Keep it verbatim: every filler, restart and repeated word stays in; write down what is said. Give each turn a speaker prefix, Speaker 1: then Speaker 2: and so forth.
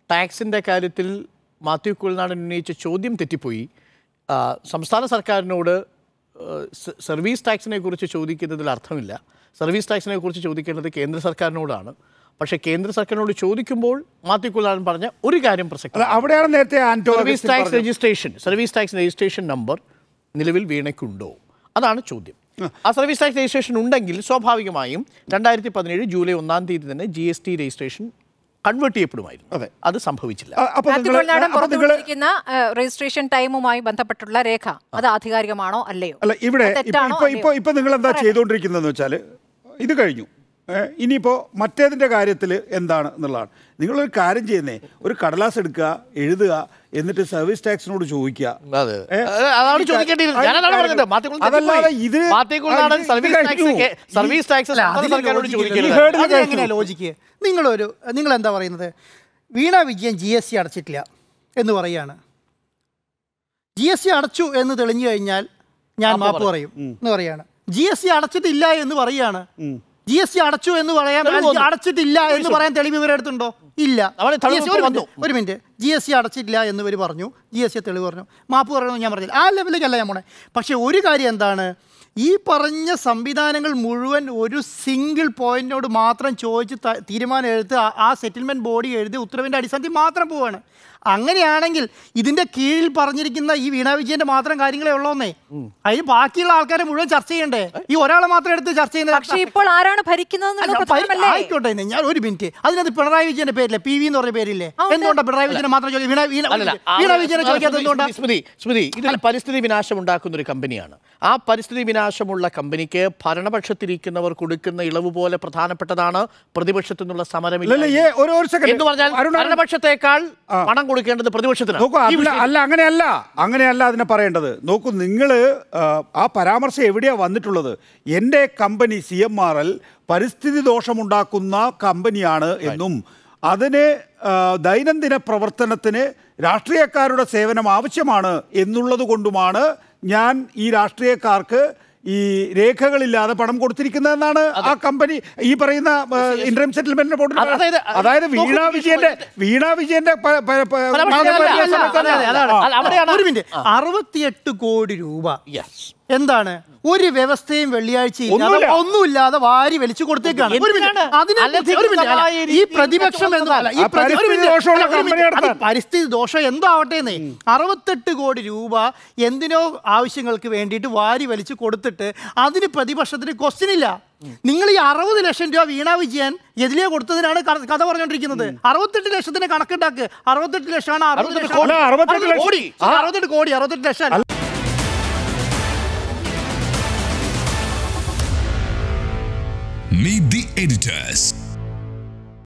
Speaker 1: ടാക്സിൻ്റെ കാര്യത്തിൽ മാത്യു കുഴൽനാടൻ ഉന്നയിച്ച ചോദ്യം തെറ്റിപ്പോയി. സംസ്ഥാന സർക്കാരിനോട് സർവീസ് ടാക്സിനെ കുറിച്ച് ചോദിക്കുന്നതിൽ അർത്ഥമില്ല. സർവീസ് ടാക്സിനെ കുറിച്ച് ചോദിക്കേണ്ടത് കേന്ദ്ര സർക്കാരിനോടാണ്. പക്ഷേ കേന്ദ്ര സർക്കാരിനോട് ചോദിക്കുമ്പോൾ മാത്യു കുഴൽനാടൻ പറഞ്ഞ ഒരു കാര്യം പ്രസക്തം.
Speaker 2: അവിടെയാണ് നേരത്തെ
Speaker 1: service tax registration service tax registration number നിലവിൽ വീണയ്ക്കുണ്ടോ? അതാണ് ചോദ്യം. ആ സർവീസ് ടാക്സ് രജിസ്ട്രേഷൻ ഉണ്ടെങ്കിൽ സ്വാഭാവികമായും രണ്ടായിരത്തി പതിനേഴ് ജൂലൈ ഒന്നാം തീയതി തന്നെ G S T registration convert ചെയ്യപ്പെടുമായിരുന്നു. അതെ, അത് സംഭവിച്ചില്ല.
Speaker 3: രജിസ്ട്രേഷൻ ടൈമുമായി ബന്ധപ്പെട്ടുള്ള രേഖ അത് ആധികാരികമാണോ അല്ലയോ?
Speaker 2: അല്ല, ഇവിടെ ഇപ്പൊ ഇപ്പൊ നിങ്ങൾ എന്താ ചെയ്തുകൊണ്ടിരിക്കുന്നതെന്ന് വെച്ചാൽ ഇത് കഴിഞ്ഞു. ഇനിയിപ്പോൾ മറ്റേതിൻ്റെ കാര്യത്തിൽ എന്താണ് എന്നുള്ളതാണ്. നിങ്ങളൊരു കാര്യം ചെയ്യുന്നേ, ഒരു കടലാസ് എടുക്കുക, എഴുതുക, എന്നിട്ട് സർവീസ് ടാക്സിനോട് ചോദിക്കുക. അതല്ലാതെ ഇത്
Speaker 4: ലോജിക്ക് നിങ്ങളൊരു നിങ്ങൾ എന്താ പറയുന്നത്? Veena Vijayan G S C അടച്ചിട്ടില്ല എന്ന് പറയാണ്. ജി എസ് സി അടച്ചു എന്ന് തെളിഞ്ഞു കഴിഞ്ഞാൽ ഞാൻ മാപ്പ് പറയും എന്ന് പറയാണ്. ജി എസ് സി അടച്ചിട്ടില്ല എന്ന് പറയാണ്. ജി എസ് സി അടച്ചു എന്ന് പറയാൻ അടച്ചിട്ടില്ല എന്ന് പറയാൻ തെളിവ് ഇവരെ അടുത്തുണ്ടോ? ഇല്ല. ഒരു മിനിറ്റ്, ജി എസ് സി അടച്ചിട്ടില്ല എന്ന് ഇവർ പറഞ്ഞു, ജി എസ് സി തെളിവ് പറഞ്ഞു, മാപ്പ് പറയണമെന്ന് ഞാൻ പറഞ്ഞില്ല. ആ ലെവലിലേക്കല്ല ഞാൻ പോണേ. പക്ഷെ ഒരു കാര്യം എന്താണ്, ഈ പറഞ്ഞ സംവിധാനങ്ങൾ മുഴുവൻ ഒരു സിംഗിൾ പോയിന്റിനോട് മാത്രം ചോദിച്ച് തീരുമാനം എഴുത്ത് ആ സെറ്റിൽമെന്റ് ബോഡി എഴുതി ഉത്തരവിന്റെ അടിസ്ഥാനത്തിൽ മാത്രം പോവാണ്. അങ്ങനെയാണെങ്കിൽ ഇതിന്റെ കീഴിൽ പറഞ്ഞിരിക്കുന്ന ഈ വീണ വിജയന്റെ മാത്രം കാര്യങ്ങളെ ഉള്ളൂന്നേ. അതിന് ബാക്കിയുള്ള ആൾക്കാരെ മുഴുവൻ ചർച്ച ചെയ്യണ്ടേ? ഈ ഒരാളെ മാത്രം എടുത്ത് ചർച്ച ചെയ്യുന്നത്.
Speaker 3: ഇപ്പോൾ ആരാണ് ഭരിക്കുന്നത്?
Speaker 4: ആയിക്കോട്ടെ, ഞാൻ ഒരു മിനിറ്റ്. അതിനകത്ത് പിണറായി വിജയന്റെ പേരില്ലേ, പി വി എന്ന് പറഞ്ഞ പേരില്ലേ? എന്തുകൊണ്ടാണ് പിണറായി വിജയനെ മാത്രം വീണ വിജയനെ ചോദിക്കാത്തത്? എന്തുകൊണ്ടാണ്?
Speaker 1: സ്മൃതി സ്മൃതി ഇതിൽ പരിസ്ഥിതി വിനാശം ഉണ്ടാക്കുന്ന ഒരു കമ്പനിയാണ്. ആ പരിസ്ഥിതി വിനാശമുള്ള കമ്പനിക്ക് ഭരണപക്ഷത്തിരിക്കുന്നവർ കൊടുക്കുന്ന ഇളവ് പോലെ പ്രധാനപ്പെട്ടതാണ് പ്രതിപക്ഷത്തു നിന്നുള്ള സമരമില്ല എന്ന് പറഞ്ഞാൽ ഭരണപക്ഷത്തെക്കാൾ പണം കൊടുക്കേണ്ടത് പ്രതിപക്ഷത്തിന്.
Speaker 2: അല്ല, അങ്ങനെയല്ല അങ്ങനെയല്ല അതിനെ പറയേണ്ടത്. നോക്കൂ, നിങ്ങൾ ആ പരാമർശം എവിടെയാ വന്നിട്ടുള്ളത്? എൻ്റെ company C M R L പരിസ്ഥിതി ദോഷമുണ്ടാക്കുന്ന കമ്പനിയാണ് എന്നും അതിന് ദൈനംദിന പ്രവർത്തനത്തിന് രാഷ്ട്രീയക്കാരുടെ സേവനം ആവശ്യമാണ് എന്നുള്ളത് കൊണ്ടുമാണ് ഞാൻ ഈ രാഷ്ട്രീയക്കാർക്ക് ഈ രേഖകളില്ലാതെ പണം കൊടുത്തിരിക്കുന്നതെന്നാണ് ആ കമ്പനി ഈ പറയുന്ന ഇൻട്രം സെറ്റിൽമെന്റിന്റെ ബോർഡിൽ. അതായത് വീണ വിജയന്റെ വീണ വിജയന്റെ
Speaker 4: അറുപത്തിയെട്ട് കോടി രൂപ എന്താണ് ഒരു വ്യവസ്ഥയും വെള്ളിയാഴ്ച ഒന്നുമില്ലാതെ വാരി വലിച്ചു കൊടുത്തേക്കാണ്. ഈ പ്രതിപക്ഷം പരിസ്ഥിതി ദോഷം എന്തോ ആവട്ടെന്നേ, അറുപത്തെട്ട് കോടി രൂപ എന്തിനോ ആവശ്യങ്ങൾക്ക് വേണ്ടിയിട്ട് വാരി വലിച്ചു കൊടുത്തിട്ട് അതിന് പ്രതിപക്ഷത്തിന് ക്വസ്റ്റ്യൻ ഇല്ല. നിങ്ങൾ ഈ അറുപത് ലക്ഷം രൂപ വീണ വിജയൻ എതിലേ കൊടുത്തതിനാണ് കഥ പറഞ്ഞുകൊണ്ടിരിക്കുന്നത്. അറുപത്തെട്ട് ലക്ഷത്തിന് കണക്കുണ്ടാക്ക്. അറുപത്തെട്ട് ലക്ഷമാണ് അറുപത്തെട്ട് കോടി അറുപത്തെട്ട് കോടി അറുപത്തെട്ട് ലക്ഷം.
Speaker 5: Meet the editors.